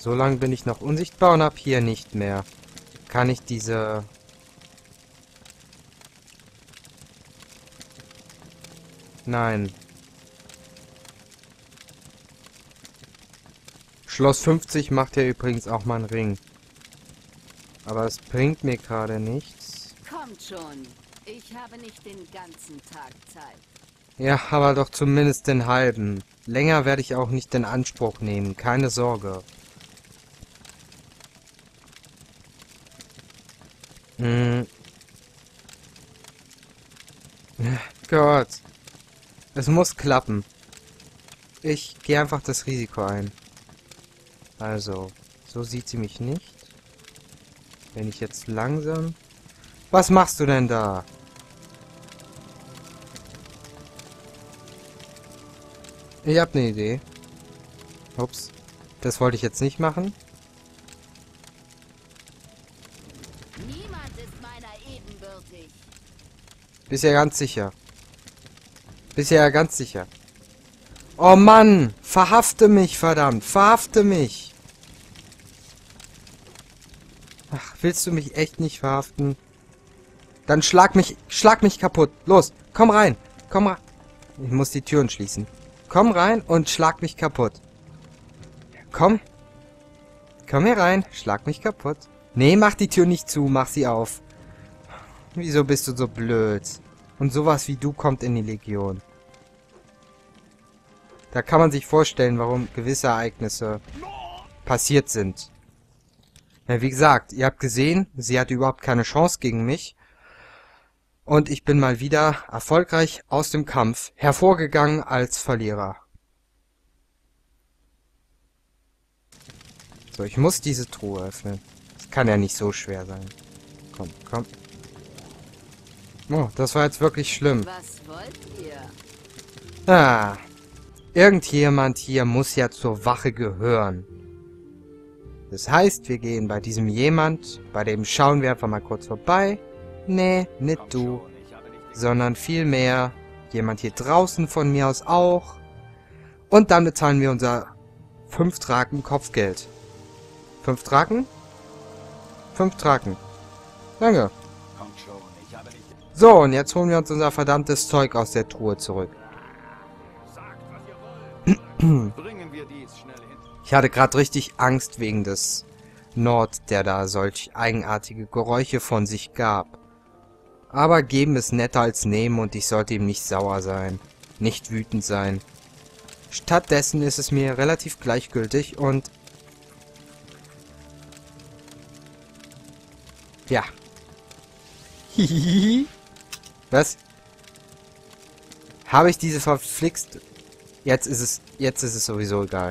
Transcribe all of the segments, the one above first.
So lange bin ich noch unsichtbar und ab hier nicht mehr. Kann ich diese... Nein. Schloss 50 macht ja übrigens auch mal einen Ring. Aber es bringt mir gerade nichts. Kommt schon. Ich habe nicht den ganzen Tag Zeit. Ja, aber doch zumindest den halben. Länger werde ich auch nicht in Anspruch nehmen. Keine Sorge. Gott. Es muss klappen. Ich gehe einfach das Risiko ein. Also, so sieht sie mich nicht. Wenn ich jetzt langsam... Was machst du denn da? Ich hab eine Idee. Ups. Das wollte ich jetzt nicht machen. Niemand ist meiner ebenbürtig. Bist ja ganz sicher. Bist ja ganz sicher. Oh Mann! Verhafte mich, verdammt! Verhafte mich! Ach, willst du mich echt nicht verhaften? Dann schlag mich kaputt. Los, komm rein. Komm rein. Ich muss die Türen schließen. Komm rein und schlag mich kaputt. Komm. Komm hier rein. Schlag mich kaputt. Nee, mach die Tür nicht zu. Mach sie auf. Wieso bist du so blöd? Und sowas wie du kommt in die Legion. Da kann man sich vorstellen, warum gewisse Ereignisse passiert sind. Ja, wie gesagt, ihr habt gesehen, sie hatte überhaupt keine Chance gegen mich. Und ich bin mal wieder erfolgreich aus dem Kampf hervorgegangen als Verlierer. So, ich muss diese Truhe öffnen. Das kann ja nicht so schwer sein. Komm, komm. Oh, das war jetzt wirklich schlimm. Was wollt ihr? Ah, irgendjemand hier muss ja zur Wache gehören. Das heißt, wir gehen bei diesem jemand, bei dem schauen wir einfach mal kurz vorbei. Nee, nicht du, sondern vielmehr jemand hier draußen von mir aus auch. Und dann bezahlen wir unser 5 Draken Kopfgeld. 5 Draken? 5 Draken. Danke. So, und jetzt holen wir uns unser verdammtes Zeug aus der Truhe zurück. Ich hatte gerade richtig Angst wegen des Nord, der da solch eigenartige Geräusche von sich gab. Aber geben ist netter als nehmen und ich sollte ihm nicht sauer sein, nicht wütend sein. Stattdessen ist es mir relativ gleichgültig und... Ja. Hihihi. Was? Habe ich diese verflixt... Jetzt ist es sowieso egal.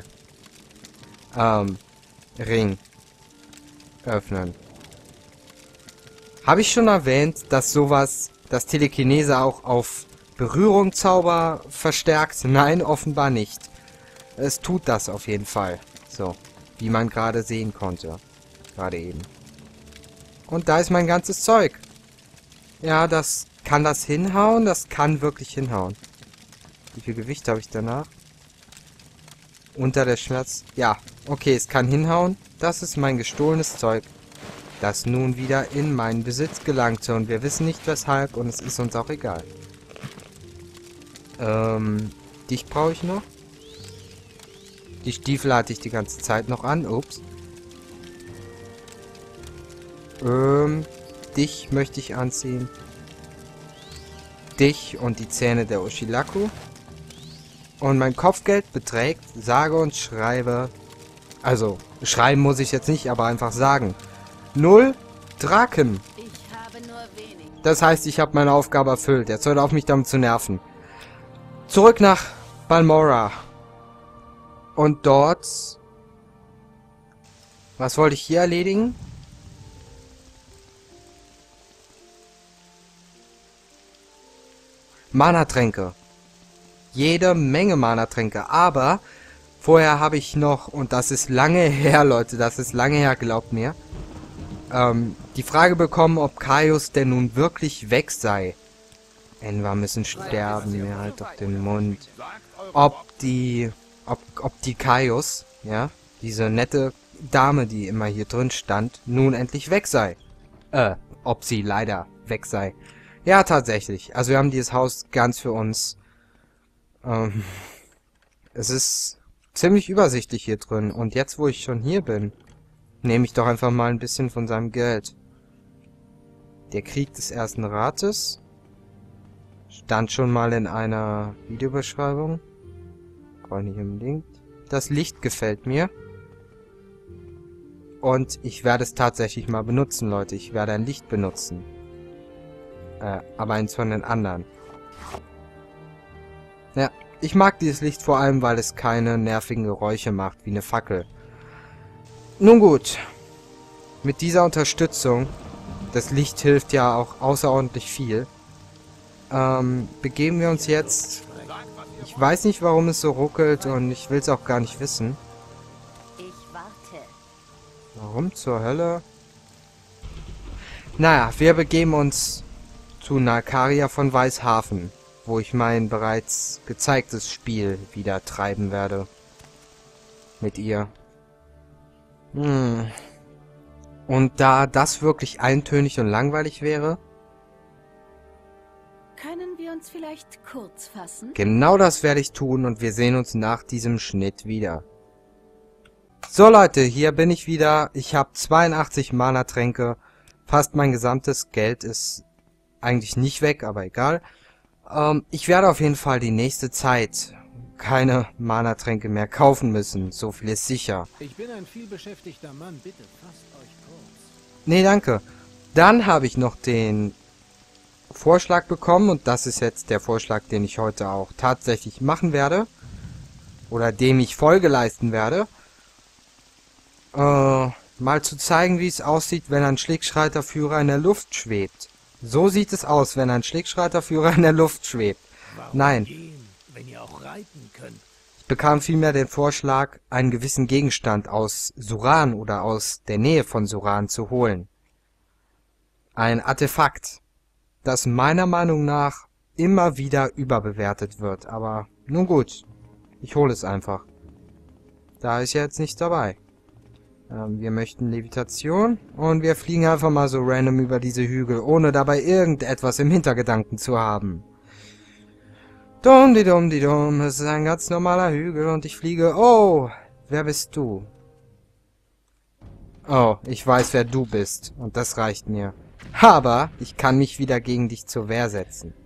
Ring. Öffnen. Habe ich schon erwähnt, dass sowas, dass Telekinese auch auf Berührungszauber verstärkt? Nein, offenbar nicht. Es tut das auf jeden Fall. So, wie man gerade sehen konnte. Gerade eben. Und da ist mein ganzes Zeug. Ja, kann das hinhauen? Das kann wirklich hinhauen. Wie viel Gewicht habe ich danach? Unter der Schmerz... Ja, okay, es kann hinhauen. Das ist mein gestohlenes Zeug, das nun wieder in meinen Besitz gelangte. Und wir wissen nicht weshalb und es ist uns auch egal. Dich brauche ich noch. Die Stiefel hatte ich die ganze Zeit noch an. Ups. Dich möchte ich anziehen. Dich und die Zähne der Oshilaku. Und mein Kopfgeld beträgt, sage und schreibe... Also, schreiben muss ich jetzt nicht, aber einfach sagen. 0 Draken. Ich habe nur wenig. Das heißt, ich habe meine Aufgabe erfüllt. Jetzt hört auf mich damit zu nerven. Zurück nach Balmora. Und dort... Was wollte ich hier erledigen? Mana-Tränke. Jede Menge Mana-Tränke. Aber vorher habe ich noch, und das ist lange her, Leute, das ist lange her, glaubt mir, die Frage bekommen, ob Kaius denn nun wirklich weg sei. Enva müssen sterben, mir halt auf den Mund. Ob die Kaius, ja, diese nette Dame, die immer hier drin stand, nun endlich weg sei. Ob sie leider weg sei. Ja, tatsächlich. Also wir haben dieses Haus ganz für uns. Es ist ziemlich übersichtlich hier drin. Und jetzt, wo ich schon hier bin, nehme ich doch einfach mal ein bisschen von seinem Geld. Der Krieg des Ersten Rates stand schon mal in einer Videobeschreibung. Brauche ich nicht unbedingt. Das Licht gefällt mir. Und ich werde es tatsächlich mal benutzen, Leute. Ich werde ein Licht benutzen. Aber eins von den anderen. Ja, ich mag dieses Licht vor allem, weil es keine nervigen Geräusche macht, wie eine Fackel. Nun gut. Mit dieser Unterstützung, das Licht hilft ja auch außerordentlich viel, begeben wir uns jetzt... Ich weiß nicht, warum es so ruckelt und ich will es auch gar nicht wissen. Ich warte. Warum zur Hölle? Naja, wir begeben uns zu Nalkaria von Weißhafen, wo ich mein bereits gezeigtes Spiel wieder treiben werde. Mit ihr. Und da das wirklich eintönig und langweilig wäre... Können wir uns vielleicht kurz fassen? Genau das werde ich tun und wir sehen uns nach diesem Schnitt wieder. So Leute, hier bin ich wieder. Ich habe 82 Mana-Tränke. Fast mein gesamtes Geld ist eigentlich nicht weg, aber egal. Ich werde auf jeden Fall die nächste Zeit keine Mana-Tränke mehr kaufen müssen. So viel ist sicher. Ich bin ein vielbeschäftigter Mann. Bitte fasst euch kurz. Nee, danke. Dann habe ich noch den Vorschlag bekommen und das ist jetzt der Vorschlag, den ich heute auch tatsächlich machen werde. Oder dem ich Folge leisten werde. Mal zu zeigen, wie es aussieht, wenn ein Schlickschreiterführer in der Luft schwebt. So sieht es aus, wenn ein Schlickschreiterführer in der Luft schwebt. Warum Nein. gehen, wenn ihr auch reiten könnt? Ich bekam vielmehr den Vorschlag, einen gewissen Gegenstand aus Suran oder aus der Nähe von Suran zu holen. Ein Artefakt, das meiner Meinung nach immer wieder überbewertet wird. Aber nun gut, ich hole es einfach. Da ist ja jetzt nichts dabei. Wir möchten Levitation und wir fliegen einfach mal so random über diese Hügel, ohne dabei irgendetwas im Hintergedanken zu haben. Dumm, es ist ein ganz normaler Hügel und ich fliege... Oh, wer bist du? Oh, ich weiß, wer du bist und das reicht mir. Aber ich kann mich wieder gegen dich zur Wehr setzen.